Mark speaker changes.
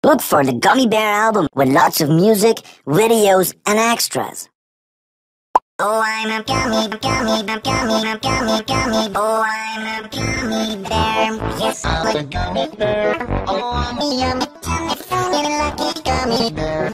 Speaker 1: Look for the Gummy Bear album with lots of music, videos, and extras. Oh, I'm a gummy, gummy, gummy, gummy, gummy, gummy. Oh, I'm a gummy bear. Yes, I'm a gummy bear. Oh, I'm a yummy, yummy, lucky gummy bear.